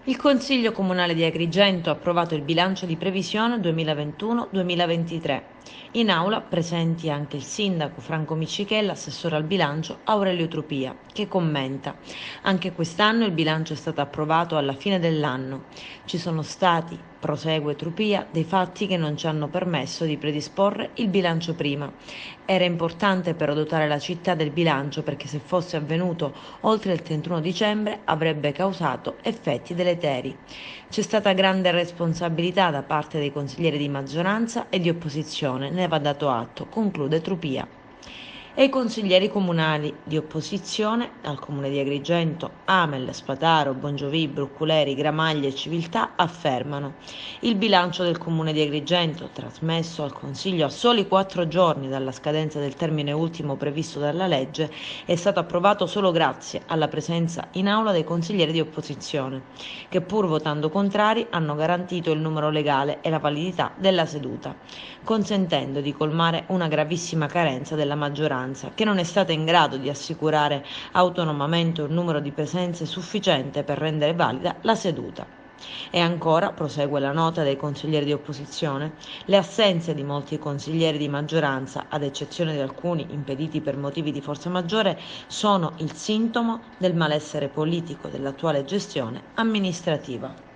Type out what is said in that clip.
Il Consiglio Comunale di Agrigento ha approvato il bilancio di previsione 2021-2023. In aula presenti anche il sindaco Franco Miccichè e l'assessore al bilancio Aurelio Trupia, che commenta: anche quest'anno il bilancio è stato approvato alla fine dell'anno. Ci sono stati, prosegue Trupia, dei fatti che non ci hanno permesso di predisporre il bilancio prima. Era importante però dotare la città del bilancio perché se fosse avvenuto oltre il 31 dicembre avrebbe causato effetti deleteri. C'è stata grande responsabilità da parte dei consiglieri di maggioranza e di opposizione, ne va dato atto, conclude Trupia. E i consiglieri comunali di opposizione al comune di Agrigento, Amel, Spataro, Bongiovi, Brucculeri, Gramaglia e Civiltà affermano: il bilancio del comune di Agrigento, trasmesso al Consiglio a soli 4 giorni dalla scadenza del termine ultimo previsto dalla legge, è stato approvato solo grazie alla presenza in aula dei consiglieri di opposizione, che pur votando contrari hanno garantito il numero legale e la validità della seduta, consentendo di colmare una gravissima carenza della maggioranza, che non è stata in grado di assicurare autonomamente un numero di presenze sufficiente per rendere valida la seduta. E ancora, prosegue la nota dei consiglieri di opposizione, le assenze di molti consiglieri di maggioranza, ad eccezione di alcuni impediti per motivi di forza maggiore, sono il sintomo del malessere politico dell'attuale gestione amministrativa.